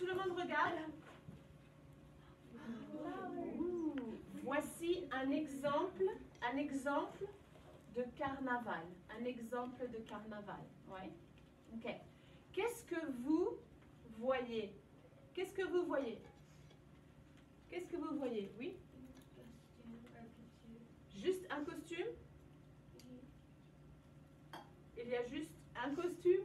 le monde regarde. Ouh. Voici un exemple de carnaval. Un exemple de carnaval. Ouais. Ok. Qu'est-ce que vous voyez? Qu'est-ce que vous voyez? Qu'est-ce que vous voyez? Oui? Juste un costume? Il y a juste un costume?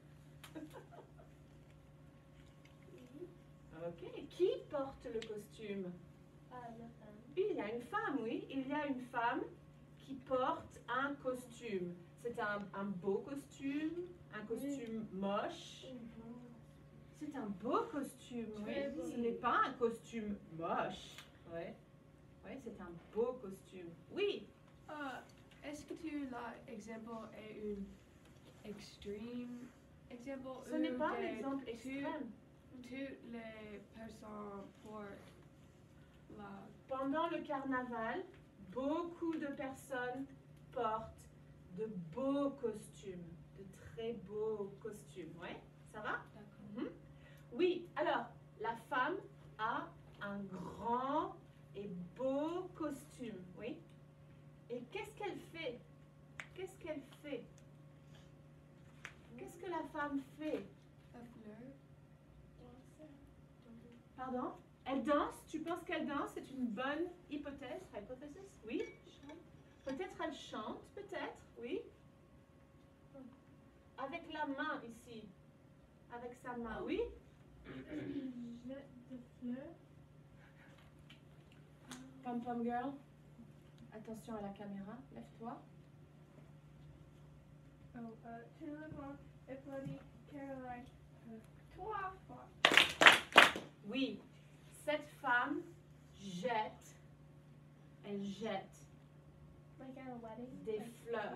Ok. Qui porte le costume? Il y a une femme, oui. Il y a une femme qui porte un costume. C'est un beau costume, un costume moche. C'est un beau costume, oui. Ce n'est pas un costume moche. Oui, ouais, c'est un beau costume. Oui. Est-ce que tu l'exemple est un extrême exemple? Ce n'est pas un exemple extrême. Toutes les personnes portent la... Pendant le carnaval, beaucoup de personnes portent de beaux costumes, de très beaux costumes. Oui, ça va? D'accord. Oui, alors, la femme a un grand et beau costume, oui. Et qu'est-ce qu'elle fait? Qu'est-ce qu'elle fait? Qu'est-ce que la femme fait? La fleur. Pardon? Elle danse? Tu penses qu'elle danse? C'est une bonne hypothèse? Hypothesis? Oui? Peut-être elle chante, peut-être, oui. Avec la main ici. Avec sa main, oui? Jette de fleurs. Pom-pom girl. Attention à la caméra. Lève-toi. Tu le vois, applaudit Caroline 3 fois. Oui. Cette femme jette. Elle jette Like at a wedding. des fleurs.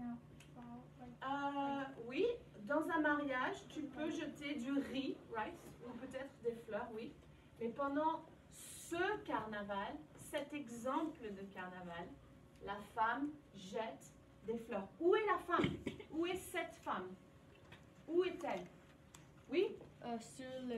Like, Oui, dans un mariage, tu peux jeter du riz, right? Ou peut-être des fleurs, oui. Mais pendant ce carnaval, cet exemple de carnaval, la femme jette des fleurs. Où est la femme? Où est cette femme? Où est-elle? Oui? Sur le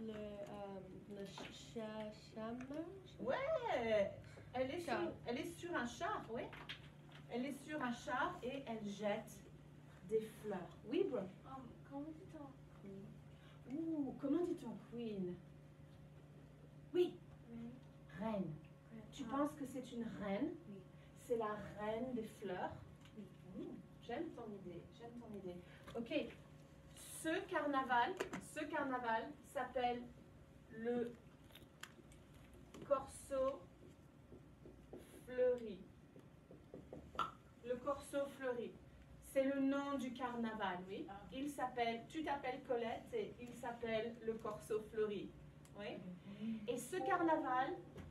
chameau. Ouais! Elle est sur un char, oui. Elle est sur un char et elle jette des fleurs. Oui, bro? comment dit-on queen? Ouh, comment dit-on queen? Oui, reine. Tu penses que c'est une reine? Oui. C'est la reine des fleurs? Oui. J'aime ton idée, j'aime ton idée. Ok, ce carnaval s'appelle le corso fleuri. Le corso fleuri. C'est le nom du carnaval, oui. Il s'appelle, tu t'appelles Colette et il s'appelle le corso fleuri. Oui. Et ce carnaval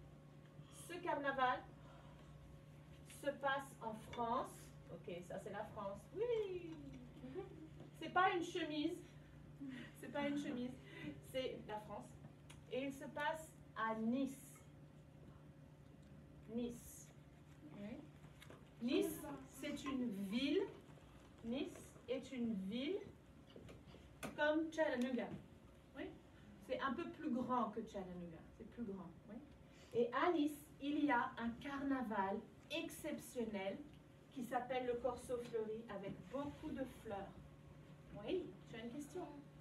se passe en France. Ok, ça c'est la France. Oui. C'est pas une chemise. C'est pas une chemise. C'est la France. Et il se passe à Nice. Nice. Oui. Nice, c'est une ville. Nice est une ville comme Chattanooga. Oui. C'est un peu plus grand que Chattanooga. C'est plus grand. Oui. Et à Nice, il y a un carnaval exceptionnel qui s'appelle le Corso Fleuri avec beaucoup de fleurs. Oui, tu as une question?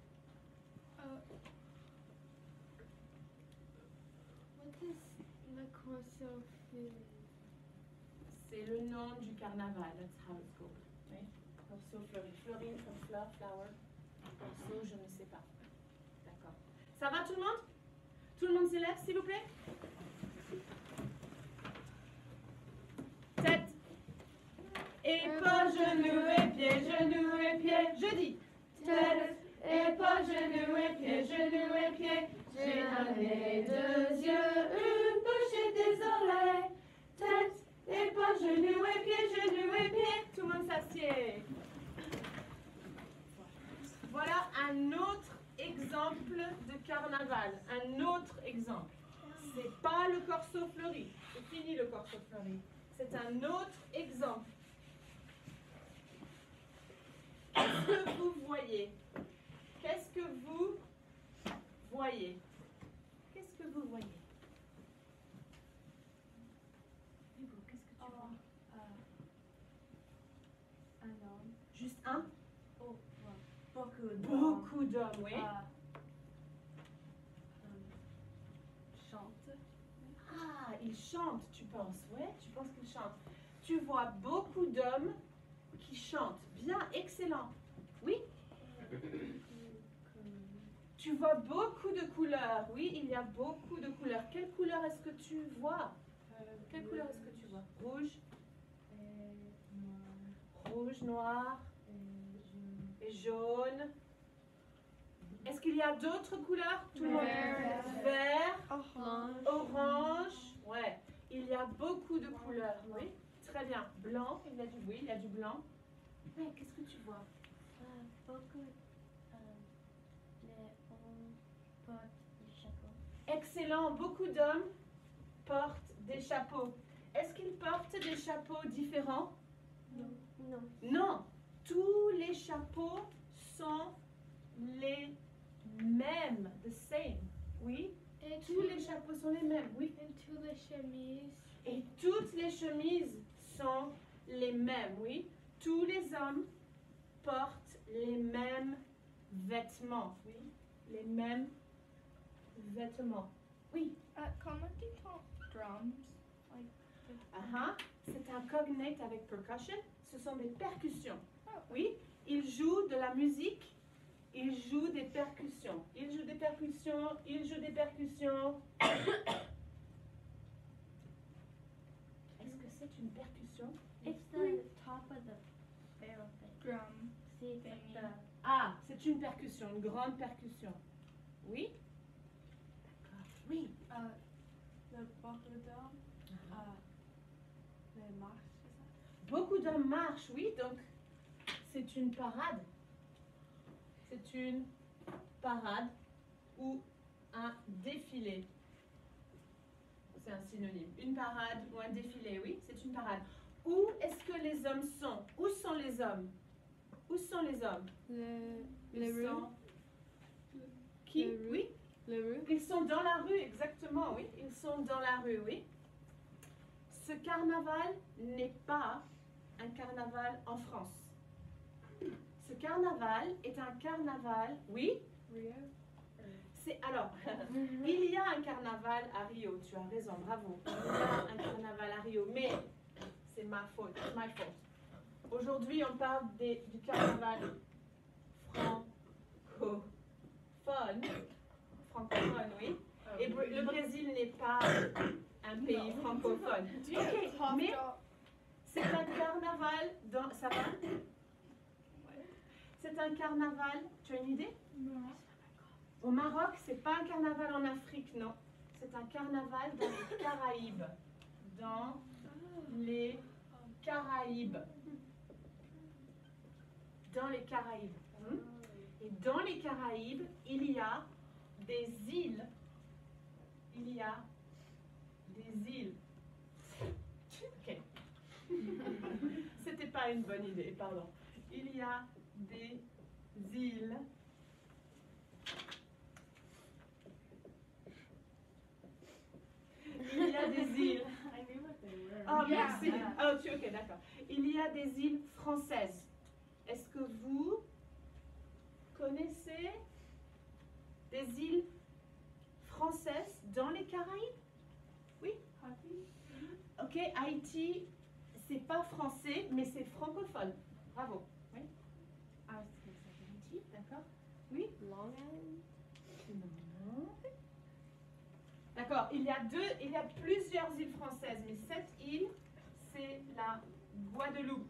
What is the corso fleuri? C'est le nom du carnaval. That's how it's called. Oui. Corso Fleuri. Fleuri comme fleur, flower. Corso, je ne sais pas. D'accord. Ça va tout le monde? Tout le monde s'élève, s'il vous plaît? Tête. Épaules, genoux et pieds, genoux et pieds. Je dis. Tête, épaules, genoux et pieds, genoux et pieds. J'ai un nez, deux yeux, une bouche et des oreilles. Tête, épaules, genoux et pieds, tout le monde s'assied. Voilà un autre exemple de carnaval. Un autre exemple. C'est pas le Corso Fleuri. C'est fini le Corso Fleuri. C'est un autre exemple. Qu'est-ce que vous voyez? Qu'est-ce que vous voyez? voyez? Qu'est-ce que vous voyez? Hugo, qu'est-ce que tu vois? Un homme. Juste un? Oh, ouais. Beaucoup Beaucoup d'hommes, oui. Chante. Ah, ils chantent, tu penses? Ouais, tu penses qu'ils chantent. Tu vois beaucoup d'hommes qui chantent. Bien, excellent. Oui? Tu vois beaucoup de couleurs. Oui, il y a beaucoup de couleurs. Quelle couleur est-ce que tu vois? Quelle couleur est-ce que tu vois? Rouge, rouge, noir et jaune. Est-ce qu'il y a d'autres couleurs? Tout le monde. Vert, Orange. orange. Ouais. Il y a beaucoup de couleurs. Oui. Très bien. Blanc. Il y a du, oui, il y a du blanc. Ouais, qu'est-ce que tu vois? Beaucoup. Les hommes portent des chapeaux. Excellent. Beaucoup d'hommes portent des chapeaux. Est-ce qu'ils portent des chapeaux différents? Non. Non. Tous les chapeaux sont les mêmes. The same. Oui. Et Tous les chapeaux sont les mêmes. Oui. Et tous les chemises. Et toutes les chemises sont les mêmes, oui. Tous les hommes portent les mêmes vêtements, oui. Les mêmes vêtements. Oui. Comment dit-on drums? C'est un cognate avec percussion. Ce sont des percussions. Oui. Ils jouent de la musique. Ils jouent des percussions. Ils jouent des percussions. Ils jouent des percussions. Est-ce que c'est une percussion? It's the top of the barrel thing. Drum. See, it's like the. Ah, c'est une percussion, une grande percussion. Oui? D'accord. Oui. Le beaucoup d'hommes. Les marches, c'est ça? Beaucoup d'hommes marchent, oui, donc c'est une parade. C'est une parade ou un défilé. C'est un synonyme. Une parade ou un défilé, oui, c'est une parade. Où est-ce que les hommes sont? Où sont les hommes? Où sont les hommes? Les Ils rues. sont... Qui? Les rues. Oui. Les rues. Ils sont dans la rue, exactement, oui. Ils sont dans la rue, oui. Ce carnaval n'est pas un carnaval en France. Ce carnaval est un carnaval, oui. Rio. C'est alors, il y a un carnaval à Rio. Tu as raison, bravo. Il y a un carnaval à Rio, mais c'est ma faute, it's my fault. Aujourd'hui, on parle du carnaval francophone. Francophone, oui. Et le Brésil n'est pas un pays francophone. Ok, mais c'est un carnaval dans... Ça va? C'est un carnaval... Tu as une idée? Non. Au Maroc, c'est pas un carnaval en Afrique, non. C'est un carnaval dans les Caraïbes. Dans les Caraïbes. Dans les Caraïbes. Et dans les Caraïbes, il y a des îles. Il y a des îles. Ok. C'était pas une bonne idée, pardon. Il y a des îles. Il y a des îles. Oh, merci. Oh, ok, d'accord. Il y a des îles françaises. Est-ce que vous connaissez des îles françaises dans les Caraïbes? Oui? Ok, Haïti, c'est pas français, mais c'est francophone. Bravo. Oui? Ah, c'est Haïti, d'accord? Oui? Long Island. Non. D'accord, il y a plusieurs îles françaises, mais cette île, c'est la Guadeloupe.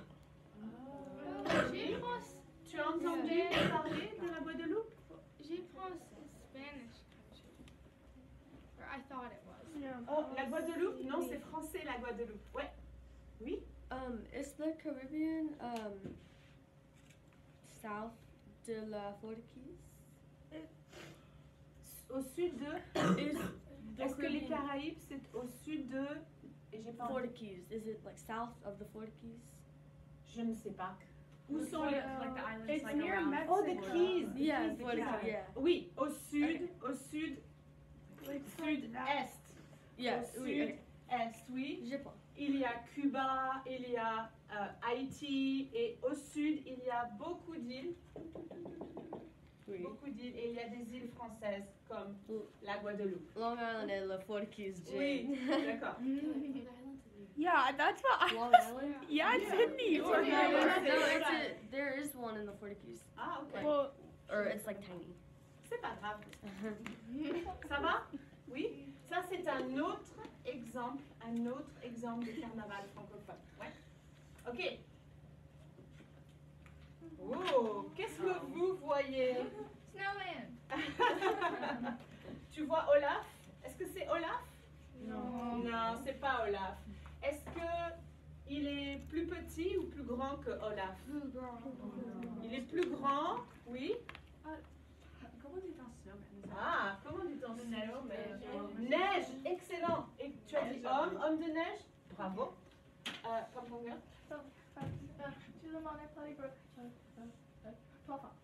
J'ai pense. Tu as entendu parler de la Guadeloupe? J'ai pense Spanish country. Or I thought it was. Oh, la Guadeloupe? Non, c'est français, la Guadeloupe. Ouais. Oui? Is the Caribbean south de la Florida Keys? Au sud de... Is the Est-ce que les Caribbean Caraïbes, c'est au sud de... Et j'ai pas Florida Keys? Is it like south of the Florida Keys? Je ne sais pas. Où It's sont like, les... like the islands It's like near around Mexico. Oh, the Keys. Yeah, the Florida Keys. Keys. Yeah. Oui, au sud sud-est. Yeah, Au oui, ok. sud-est, oui. Japon. Il y a Cuba, il y a Haïti et au sud, il y a beaucoup d'îles. Oui. Beaucoup d'îles et il y a des îles françaises comme Oui. la Guadeloupe. Long Island et le Florida Keys. Oui, Jane. d'accord. Yeah, that's what I. Long Island? Yeah, it's Sydney. It's Or okay. no, Yeah. No, it's a, there is one in the Florida Keys. Ah, ok. Well, Or it's like tiny. C'est pas grave. Ça va? Oui. Ça, c'est un autre exemple de carnaval francophone. Ouais. Ok. Oh, qu'est-ce que vous voyez? Snowman. Tu vois Olaf? Est-ce que c'est Olaf? No. Non, c'est pas Olaf. Est-ce que il est plus petit ou plus grand que Olaf? Il est plus grand, oui. Comment dit un snowman? Ah, comment dit-on snowman? Neige, excellent. Et tu as dit homme de neige? Bravo. Comme longueur? To the Monet Brook. 12 ans.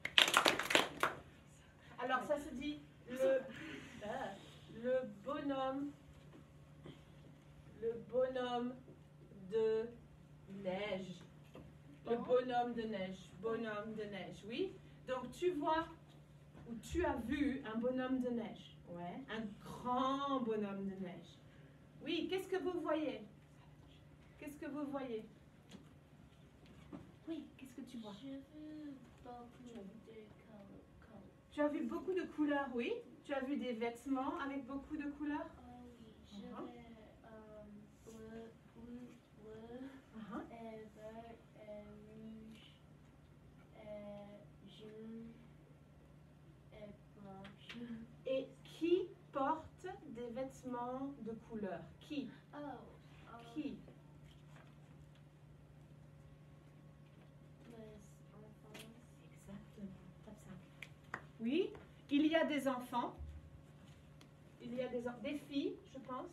Alors ça se dit le bonhomme de neige. Le bonhomme de neige, oui. Donc tu vois ou tu as vu un bonhomme de neige. Ouais. Un grand bonhomme de neige. Oui, qu'est-ce que vous voyez? Qu'est-ce que vous voyez? Oui, qu'est-ce que tu vois? Tu as vu beaucoup de couleurs, oui. Tu as vu des vêtements avec beaucoup de couleurs. Uh-huh. Et vert, et rouge, et jaune, et blanche. Et qui porte des vêtements de couleur? Qui? Qui? Les enfants. Exactement. Top 5. Oui, il y a des enfants. Il y a des filles, je pense.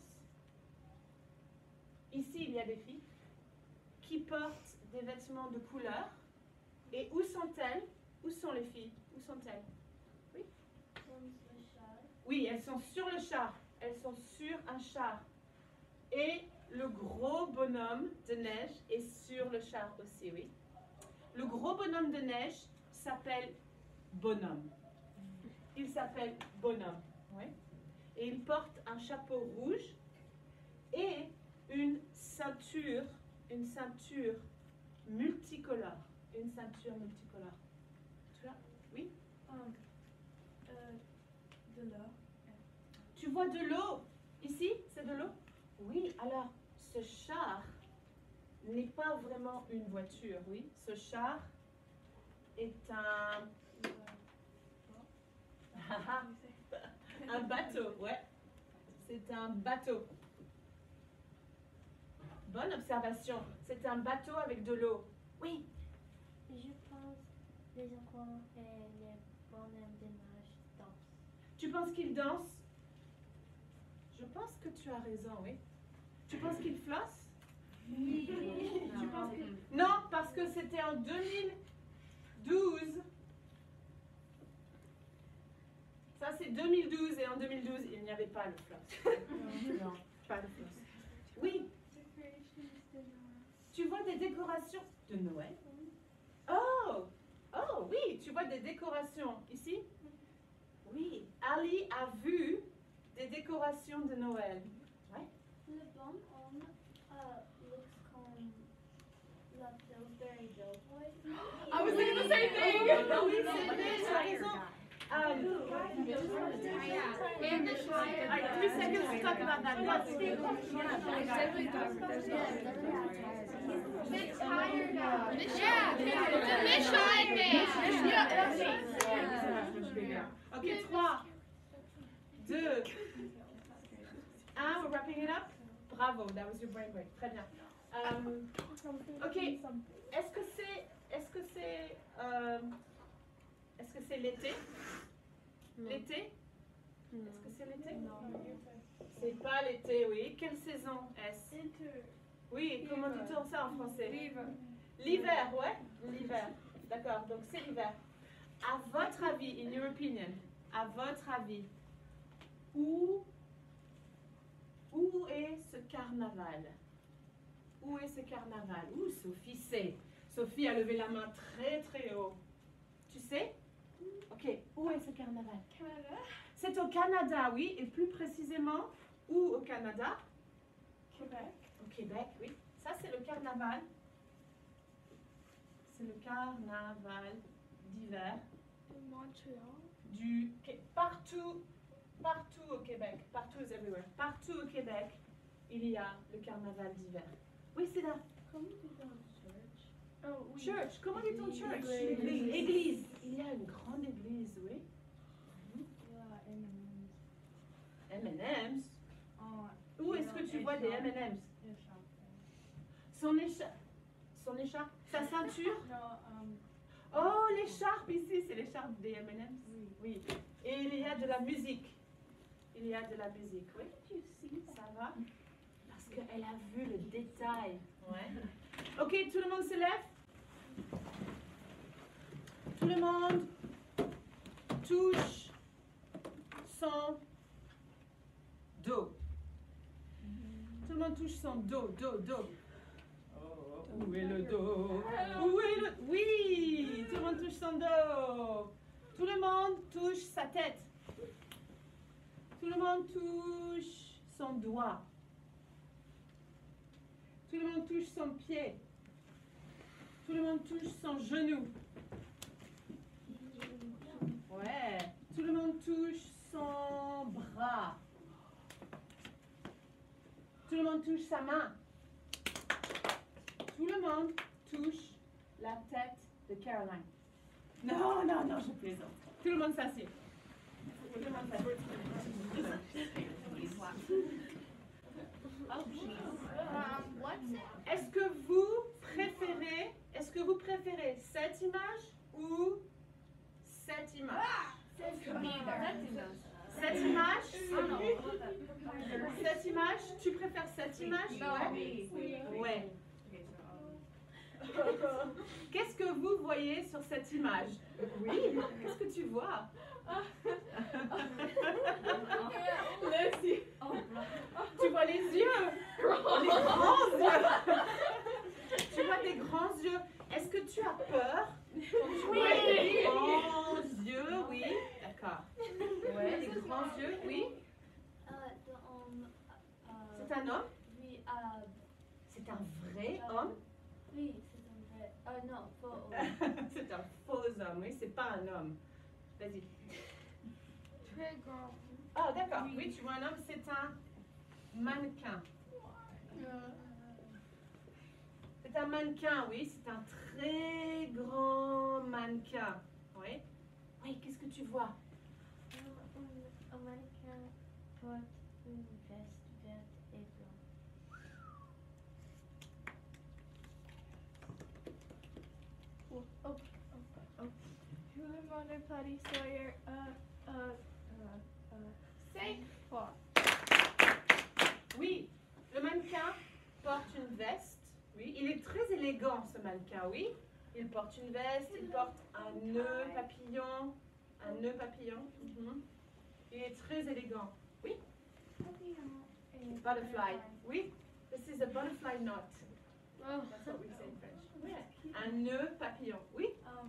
Ici, il y a des filles qui portent des vêtements de couleur. Et où sont-elles? Où sont les filles? Où sont-elles? Oui, elles sont sur le char. Elles sont sur un char. Et le gros bonhomme de neige est sur le char aussi, oui. Le gros bonhomme de neige s'appelle Bonhomme. Il s'appelle Bonhomme, oui. Et il porte un chapeau rouge et une ceinture multicolore. Une ceinture multicolore. Tu vois? Oui? De l'eau. Tu vois de l'eau? Ici, c'est de l'eau? Oui, alors ce char n'est pas vraiment une voiture, oui. Ce char est un bateau, ouais. C'est un bateau. Bonne observation. C'est un bateau avec de l'eau. Oui. Je pense les enfants et les bonhommes de neige dansent. Tu penses qu'il danse? Je pense que tu as raison, oui. Tu penses qu'il flosse? Oui. Tu penses qu'il... Non, parce que c'était en 2012. Ça, c'est 2012 et en 2012, il n'y avait pas le floss. Non, pas le floss. Oui. Tu vois des décorations de Noël? Oh, oui, tu vois des décorations ici? Oui, Ali a vu des décorations de Noël. Ouais. Le bonhomme looks comme la Pillsbury Doughboy. I was thinking the same thing. Oui, c'est vrai, tu as raison. And the All right, 3 seconds to talk about that. Yes. The tire guy. Yeah, the Michelin man. Ok, 3, 2, 1, we're wrapping it up. Bravo, that was your brain break. Très bien. Ok, est-ce que c'est l'été? L'été? Est-ce que c'est l'été? C'est pas l'été, oui. Quelle saison est-ce? Oui, comment dit-on ça en français? L'hiver, ouais. L'hiver. D'accord, donc c'est l'hiver. À votre avis, in your opinion, à votre avis, où Où est ce carnaval? Où est ce carnaval? Ouh, Sophie sait. Sophie a levé la main très très haut. Tu sais? Ok, où est ce carnaval? Canada. C'est au Canada, oui. Et plus précisément, où au Canada? Québec. Au Québec, oui. Ça, c'est le carnaval. C'est le carnaval d'hiver Montreal. partout au Québec. Partout is everywhere. Partout au Québec, il y a le carnaval d'hiver. Oui, c'est là. Comment tu vas en church? Oh, oui. Church. Comment dit-on church? Église. Église. Il y a une grande église, oui. M&M's. Où est-ce que tu vois des M&M's? Son écharpe, sa ceinture. Oh, l'écharpe ici, c'est l'écharpe des M&M's. Oui. Et il y a de la musique. Il y a de la musique, oui. Ça va? Parce qu'elle a vu le détail. Ouais. Ok, tout le monde se lève. Tout le monde touche son dos. Tout le monde touche son dos, dos. Où est le dos? Où est le... Oui! Tout le monde touche son dos. Tout le monde touche sa tête. Tout le monde touche son doigt. Tout le monde touche son pied. Tout le monde touche son genou. Ouais. Tout le monde touche son bras. Tout le monde touche sa main. Tout le monde touche la tête de Caroline. Non, non, non, je plaisante. Tout le monde s'assied. Tout le monde s'assied. What's it? Est-ce que vous préférez cette image ou cette image? Cette image? Cette image? Tu préfères cette image? Ouais. Qu'est-ce que vous voyez sur cette image? Oui, qu'est-ce que tu vois? Tu vois les yeux? Les grands yeux? Tu vois des grands yeux? Est-ce que tu as peur quand tu vois les grands yeux? Oui, d'accord. Ouais, les grands yeux, oui. C'est un homme? Oui, C'est un vrai homme? oui, c'est un vrai. Non, faux. C'est un faux homme, oui, c'est pas un homme. Vas-y. Très grand. Ah, d'accord. Oui, tu vois un homme, c'est un mannequin. C'est un mannequin, oui, c'est un très grand mannequin. Oui. Oui, qu'est-ce que tu vois? Un mannequin porte une veste verte et blanche. Tout le monde applaudit Sawyer. Say quoi? Oui, le mannequin porte une veste. Oui, il est très élégant, ce mannequin, oui. Il porte une veste, il porte un nœud papillon. Un nœud papillon. Mhm. Il est très élégant. Oui, butterfly. Oui, this is a butterfly knot. That's what we say in French. Un nœud papillon. Oui.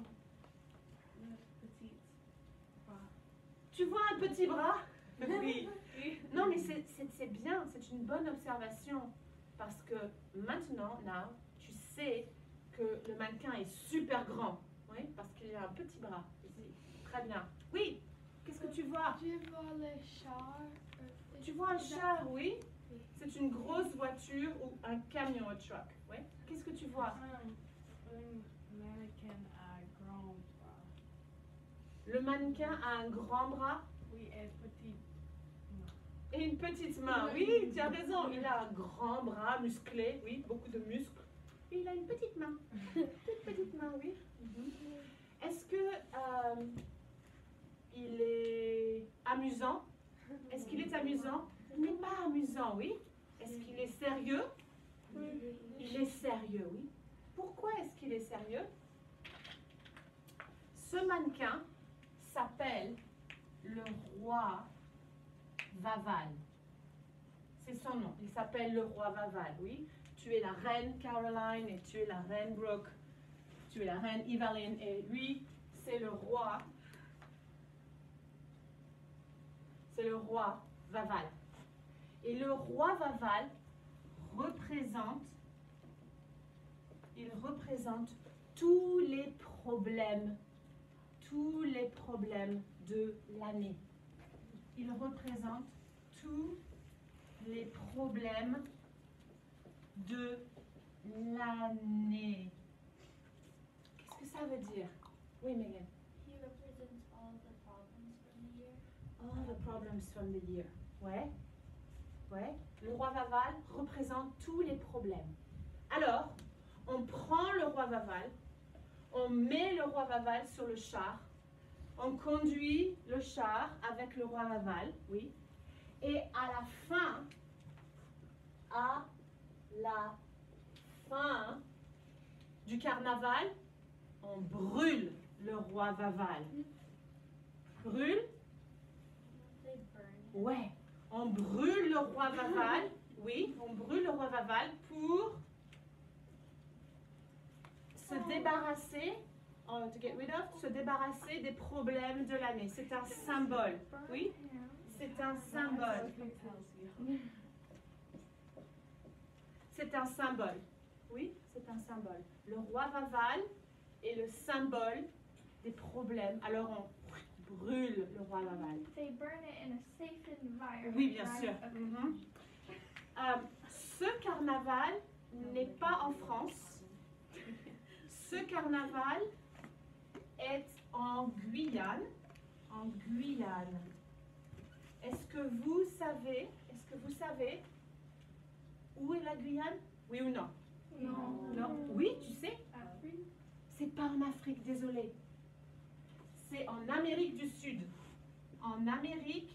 Tu vois un petit bras? Oui. Non, mais c'est bien, c'est une bonne observation. Parce que maintenant, now, tu sais que le mannequin est super grand. Oui, parce qu'il y a un petit bras ici. Très bien. Oui, qu'est-ce que tu vois? Je vois le char. Tu vois un char, oui? C'est une grosse voiture ou un camion, un truck. Oui. Qu'est-ce que tu vois? Mannequin à grand bras. Le mannequin a un grand bras Oui, et petit. et une petite main. Oui, tu as raison. Il a un grand bras musclé, oui, beaucoup de muscles. Et il a une petite main. Toute petite main, oui. Mhm. Est-ce que il est amusant? Est-ce qu'il est amusant? Il n'est pas amusant, oui. Est-ce qu'il est sérieux? Il est sérieux, oui. Pourquoi est-ce qu'il est sérieux? Ce mannequin s'appelle le roi Vaval. c'est son nom. Il s'appelle le roi Vaval, oui. Tu es la reine Caroline et tu es la reine Brooke. Tu es la reine Evelyn et lui, c'est le roi. C'est le roi Vaval. Et le roi Vaval représente tous les problèmes de l'année. Il représente tous les problèmes de l'année. Qu'est-ce que ça veut dire? Oui, Megan. He represents all the problems from the year. All the problems from the year. Ouais. Ouais. Le roi Vaval représente tous les problèmes. Alors, on prend le roi Vaval, on met le roi Vaval sur le char, on conduit le char avec le roi Vaval, oui, et à la fin du carnaval, on brûle le roi Vaval. Brûle? They burn. Ouais. On brûle le roi Vaval, oui, on brûle le roi Vaval pour se débarrasser, se débarrasser des problèmes de l'année. C'est un symbole, oui, c'est un symbole. C'est un symbole, oui, c'est un symbole. Le roi Vaval est le symbole des problèmes. Alors on brûle le roi Vaval. They burn it in a safe environment. Oui, bien right? sûr. Okay. Ce carnaval n'est pas en France. Ce carnaval est en Guyane. En Guyane. Est-ce que vous savez où est la Guyane? Oui ou non? No. Non. Oui, tu sais? Afrique. C'est pas en Afrique, désolé. C'est en Amérique du Sud. En Amérique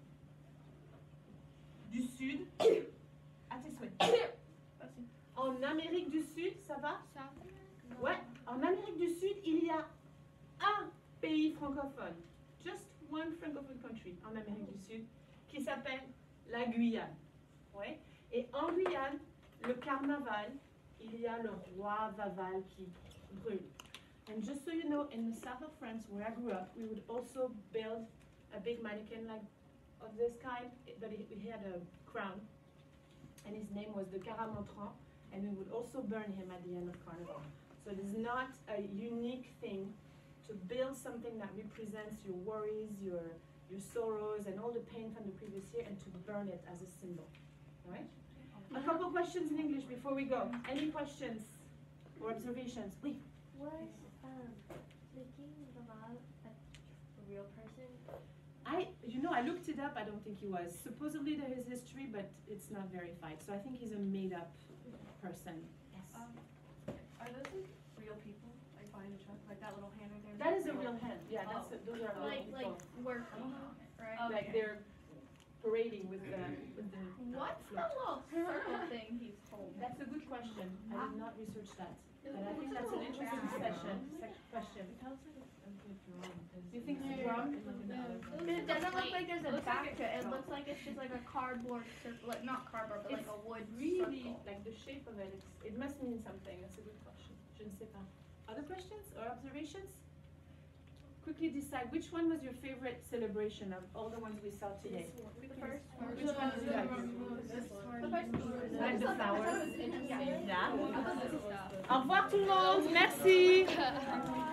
du Sud. À tes souhaits. En Amérique du Sud, ça va? South America? Ouais. En Amérique du Sud, il y a un pays francophone. Just one francophone country en Amérique du Sud qui s'appelle la Guyane. Ouais. Et en Guyane, le carnaval, il y a le roi Vaval qui brûle. And just so you know, in the south of France, where I grew up, we would also build a big mannequin like of this kind, but he had a crown, and his name was the Caramontran, and we would also burn him at the end of Carnival. So it is not a unique thing to build something that represents your worries, your sorrows, and all the pain from the previous year, and to burn it as a symbol. All right? A couple questions in English before we go. Any questions or observations? Oui. Was the King Vaval a real person? I looked it up. I don't think he was. Supposedly there is history, but it's not verified. So I think he's a made-up person. Yes. Are those like real people? Like behind the truck, like that little hand right there? That is a real hen. Yeah, those are real Like people. working on it, right? Oh. Like they're parading with the What's the float. little circle thing he's holding? That's a good question. I did not research that, but I think that's an interesting question. You think it's a drum? It doesn't look like there's a back to it. It looks like it's just like a cardboard circle, like not cardboard, but like a wood Really, circle. like the shape of it, it must mean something. That's a good question. Je ne sais pas. Other questions or observations? Quickly decide which one was your favorite celebration of all the ones we saw today. The first one. Which one did you like? The first one. Like the flowers? Yeah. Yeah. Au revoir tout le monde. Merci.